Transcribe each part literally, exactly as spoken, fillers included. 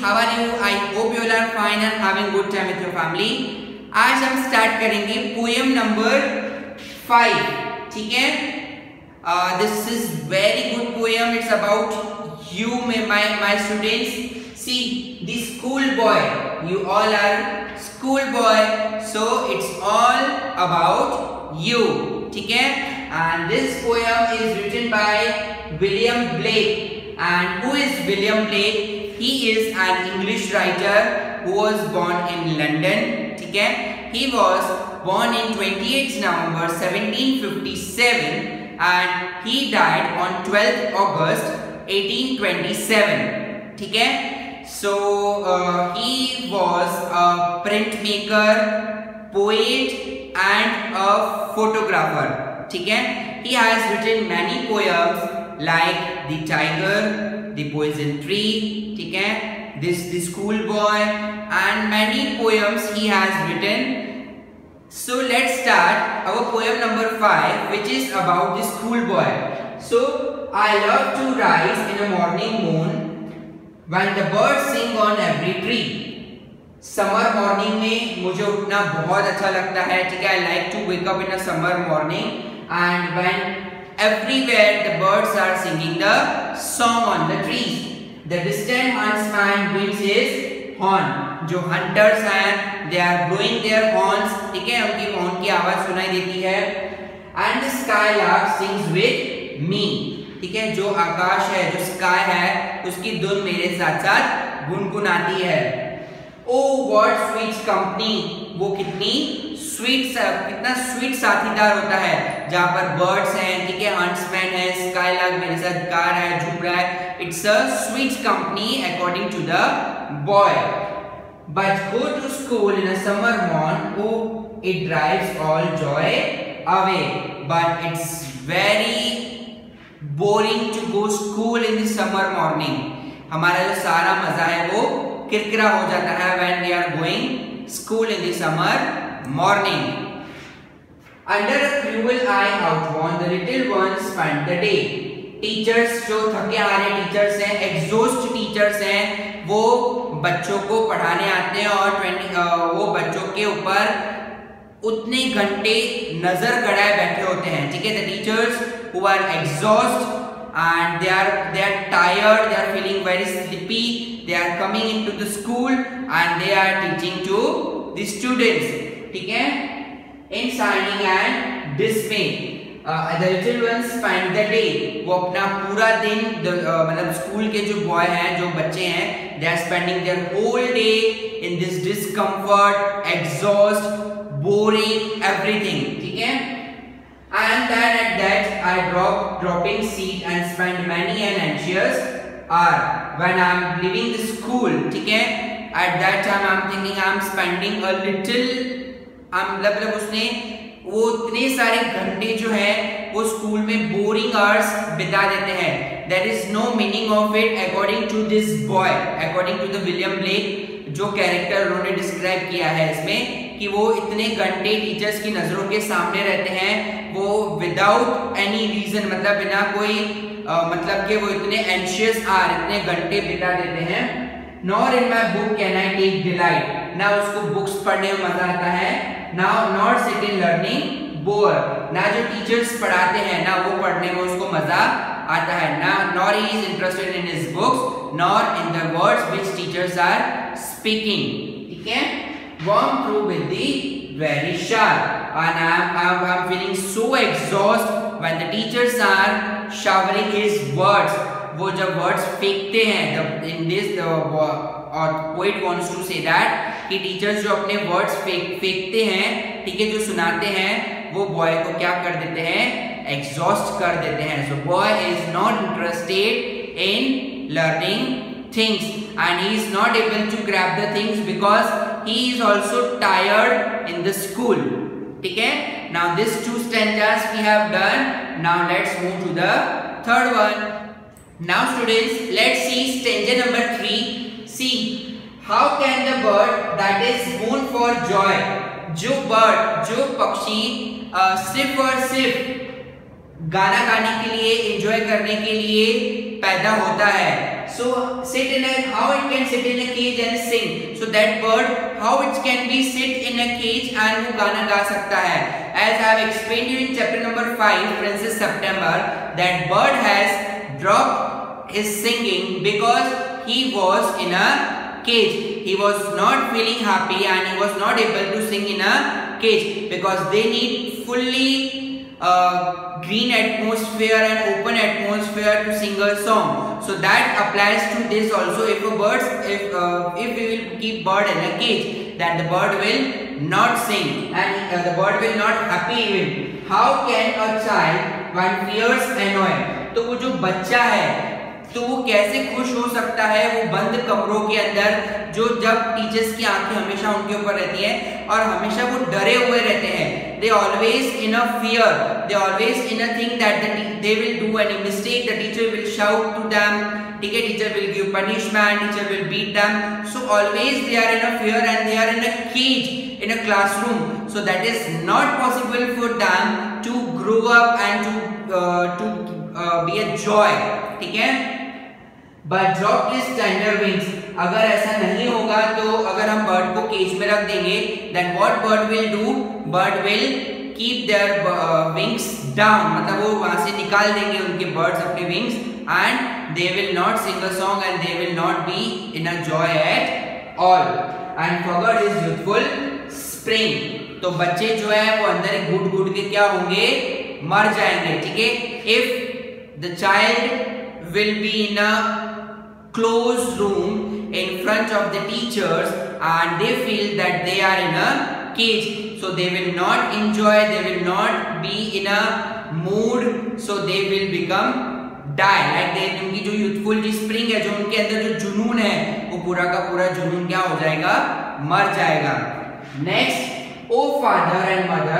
how are you? I hope you all are fine and having good time with your family. आज हम start करेंगे poem number five, ठीक है? This is very good poem. It's about you, my my students. See, the school boy. You all are school boy, so it's all about you, ठीक है? And this poem is written by William Blake. And who is William Blake? He is an English writer who was born in London. ठीक है? He was born in twenty-eighth November seventeen fifty-seven and he died on twelfth August eighteen twenty-seven. ठीक है? So uh, he was a printmaker, poet, and a photographer. ठीक है? He has written many poems like The Tiger, The Poison Tree, ठीक है? This The Schoolboy, and many poems he has written. So let's start our poem number five, which is about the schoolboy. So I love to rise in a morning moon when the birds sing on every tree. Summer morning में मुझे उठना बहुत अच्छा लगता है, ठीक है? I like to wake up in a summer morning and when everywhere the birds are singing the song on the trees. The distant huntsman winds his horn. जो hunters हैं, they are blowing their horns, ठीक है? उनकी horn की आवाज सुनाई देती है. And the skylark sings with me, ठीक है? जो आकाश है, जो sky है, उसकी धुन मेरे साथ साथ गुनगुनाती है. Oh what sweet company, वो कितनी स्वीट, कितना स्वीट साथीदार होता है जहाँ पर बर्ड्स हैं, ठीक है? हंट्समैन है, स्काईलार्क मेरे साथ गा रहा है, झूम रहा है. It's a sweet company according to the boy. But go to school in a summer morn, O it drives all joy away. But it's very boring to go school in the summer morning. हमारा जो सारा मजा है वो किरकिरा हो जाता है when we are going school in the summer morning. Under a cruel eye outworn, the little ones spent the day. Teachers जो थके हारे टीचर्स हैं, exhaust टीचर्स हैं, वो बच्चों को पढ़ाने आते हैं और ट्वेंटी वो बच्चों के ऊपर उतने घंटे नजर गड़ाए बैठे होते हैं, ठीक है? The teachers who are exhaust and they are they are tired, they are feeling very sleepy. They are coming into the school and they are teaching to the students. ठीक है? In signing and dismay, uh, the little ones spend the day. वो अपना पूरा दिन uh, मतलब school के जो boy हैं, जो बच्चे हैं, they are spending their whole day in this discomfort, exhaust, boring, everything. ठीक है? And then at that I drop dropping seat and spend many an anxious hour when I am leaving the school. ठीक है? At that time I am thinking I am spending a little मतलब उसने वो इतने सारे घंटे जो है वो स्कूल में बोरिंग आवर्स बिता देते हैं. There is no meaning of it according to this boy, according to the William Blake. जो कैरेक्टर उन्होंने डिस्क्राइब किया है इसमें कि वो इतने घंटे टीचर्स की नजरों के सामने रहते हैं, वो विदाउट एनी रीजन, मतलब बिना कोई आ, मतलब कि वो इतने एंशियस आर इतने घंटे बिता देते हैं. Nor in my book can I take delight, ना उसको बुक्स पढ़ने में मजा आता है, now not sit in learning bore, ना जो टीचर्स पढ़ाते हैं ना वो पढ़ने में उसको मजा आता है, ना nor he is interested in his books nor in the words which teachers are speaking. ठीक है? warm through with the very sharp and I am I am feeling so exhausted when the teachers are showering his words. वो जब words फेंकते हैं, in this the और poet wants to say that कि teachers जो अपने words फेंक फेंकते हैं, ठीक है, जो सुनाते हैं, वो बॉय को क्या कर देते हैं? एग्जॉस्ट कर देते हैं. So boy is not interested in learning things and he is not able to grab the things because he is also tired in the school. ठीक है? Now this two stanzas we have done. Now let's move to the third one. Now students, let's see stanza number three. See, how can the bird that is born for joy, जो bird, जो पक्षी सिर्फ और सिर्फ गाना गाने के लिए, एंजॉय करने के लिए पैदा होता है. So sit in a, how it can sit in a cage and sing. So that bird, how it can be sit in a cage and वो गाना गा सकता है. As I have explained you in chapter number five, Princess September, that bird has dropped his singing because he was in a cage. He was not feeling happy and he was not able to sing in a cage because they need fully uh, green atmosphere and open atmosphere to sing a song. So that applies to this also. If a bird, if uh, if we will keep bird in a cage, then the bird will not sing and uh, the bird will not happy even. How can a child when fears annoy? तो वो जो बच्चा है तो वो कैसे खुश हो सकता है वो बंद कमरों के अंदर, जो जब टीचर्स की आंखें हमेशा उनके ऊपर रहती हैं और हमेशा वो डरे हुए रहते हैं. They always in a fear, they always in a thing that the they will do any mistake, the teacher will shout to them, ठीक है, teacher will give punishment, teacher will beat them. So always they are in a fear and they are in a cage in a classroom. So that is not possible for them to grow up and to uh, to uh, be a joy, ठीक है. But drop his tender wings. अगर ऐसा नहीं होगा तो अगर हम bird को केज में रख देंगे, then what bird will do? Bird will keep their uh, wings down. मतलब वो वहाँ से निकाल देंगे उनके birds अपने wings and they will not sing a song and they will not be in a joy at all. And forgot his youthful spring. तो बच्चे जो है वो अंदर घुट घुट के क्या होंगे, मर जाएंगे, ठीक है. If the child will be in a closed room in front of the teachers and they feel that they are in a cage, so they will not enjoy, they will not be in a mood, so they will become die. Like they, उनकी जो youthful जी spring है, जो उनके अंदर जो जुनून है, वो पूरा का पूरा जुनून क्या हो जाएगा, मर जाएगा. Next, oh father and mother,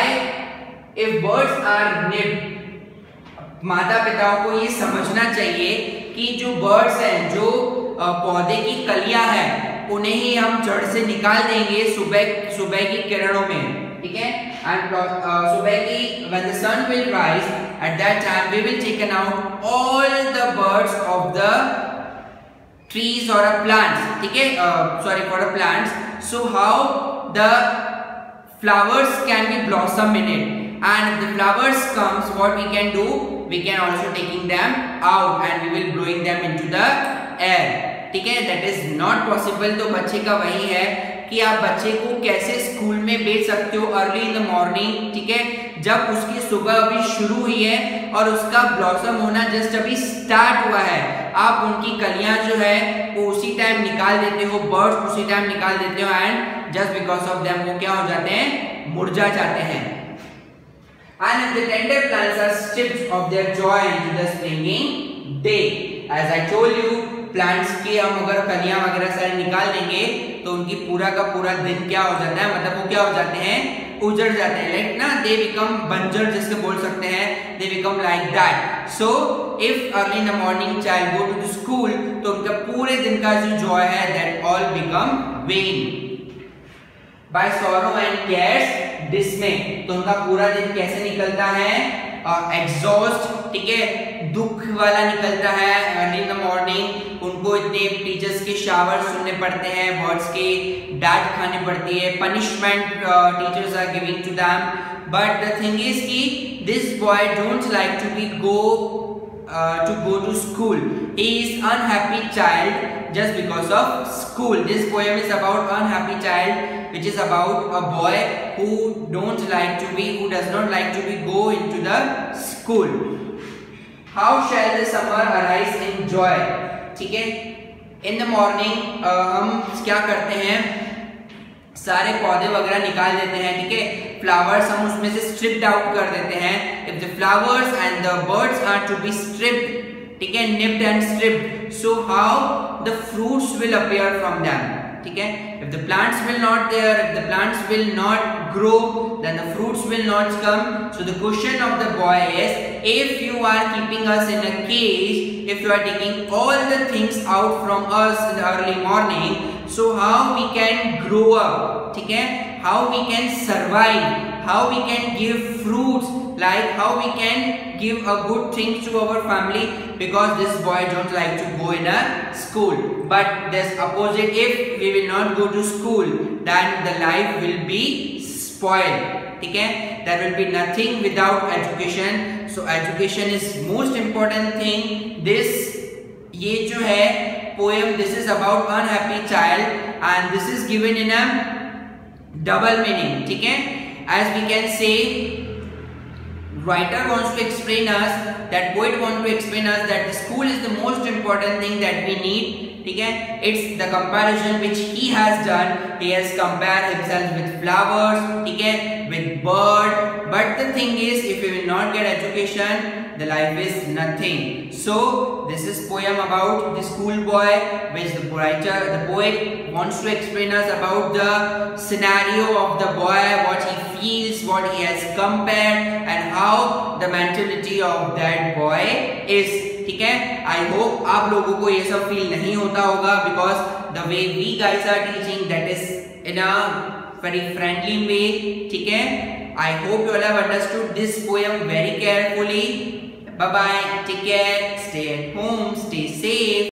I if birds are nipped, माता पिताओं को ये समझना चाहिए कि जो बर्ड्स हैं, जो पौधे की कलियां हैं, उन्हें ही हम जड़ से निकाल देंगे सुबह सुबह की किरणों में, ठीक है. एंड सुबह की when the sun will rise, at that time we will taken out all the birds of the trees or a plants, ठीक है, uh, sorry for the plants. So how the flowers can be blossom in it, and if the flowers comes, what we can do, we can also taking them out and we will blowing them into the air, ठीक है. That is not possible. तो बच्चे का वही है कि आप बच्चे को कैसे स्कूल में भेज सकते हो अर्ली इन द मॉर्निंग, ठीक है, जब उसकी सुबह अभी शुरू हुई है और उसका ब्लॉसम होना जस्ट अभी स्टार्ट हुआ है. आप उनकी कलियां जो है वो उसी टाइम निकाल देते हो, बर्ड्स उसी टाइम निकाल देते हो and just because of them वो क्या हो जाते हैं, मुरझा जाते हैं. And if the tender plants are stripped of their joy into the springing day, as I told you, plants के हम अगर कलियां वगैरह सारे निकाल देंगे तो उनकी पूरा का पूरा दिन क्या हो जाता है, मतलब वो क्या हो जाते हैं, उजड़ जाते हैं. लाइक ना, they become बंजर जिसके बोल सकते हैं, they become like that. So if early in the morning child go to the school, तो उनका पूरे दिन का जो joy है that all become vain. By sorrow and cares dismay, तो उनका पूरा दिन कैसे निकलता है, एग्जॉस्ट, ठीक है, दुख वाला निकलता है. अर्ली इन द मॉर्निंग उनको इतने टीचर्स के शावर सुनने पड़ते हैं, बर्ड्स के डांट खाने पड़ती है, punishment teachers are giving to them. But the thing is कि this boy don't like to be go uh, to go to school. He is unhappy child just because of school. This poem is about unhappy child, which is about a boy who don't like to be, who does not like to be go into the school. How shall the summer arise in joy? ठीक है, in the morning uh, हम क्या करते हैं, सारे पौधे वगैरह निकाल देते हैं, ठीक है, फ्लावर्स हम उसमें से स्ट्रिप्ड आउट कर देते हैं. If the flowers and the birds are to be stripped, ठीक है, nipped and stripped, so how the fruits will appear from them, ठीक है. If the plants will not there, if the plants will not grow, then the fruits will not come. So the question of the boy is, if you are keeping us in a cage, if you are taking all the things out from us in the early morning, so how we can grow up, ठीक है, how we can survive, how we can give fruits like how we can give a good things to our family, because this boy don't like to go in a school. But this opposite, if we will not go to school, then the life will be spoiled. Okay, there will be nothing without education. So education is most important thing. This ये जो है poem, this is about unhappy child, and this is given in a double meaning. ठीक है, as we can say, writer wants to explain us, that poet wants to explain us that the school is the most important thing that we need. ठीक है, it's the comparison which he has done. He has compared himself with flowers, ठीक है, with bird. But the thing is, if we will not get education, the life is nothing. So this is poem about the schoolboy, which the writer, the poet wants to explain us about the scenario of the boy, what he feels, what he has compared, and how the mentality of that boy is. ठीक है, I hope आप लोगों को ये सब feel नहीं होता होगा, because the way we guys are teaching, that is in a very friendly way. ठीक है, I hope you all have understood this poem very carefully. Bye bye, take care, stay at home, stay safe.